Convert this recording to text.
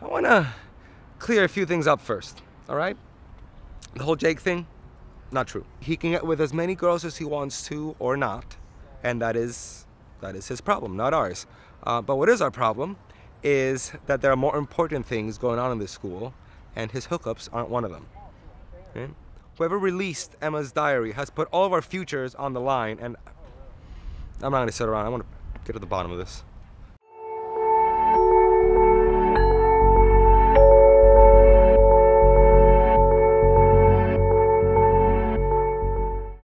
I want to clear a few things up first, all right? The whole Jake thing, not true. He can get with as many girls as he wants to or not, and that is his problem, not ours. But what is our problem is that there are more important things going on in this school, and his hookups aren't one of them. Okay? Whoever released Emma's diary has put all of our futures on the line, and I'm not going to sit around. I want to get to the bottom of this.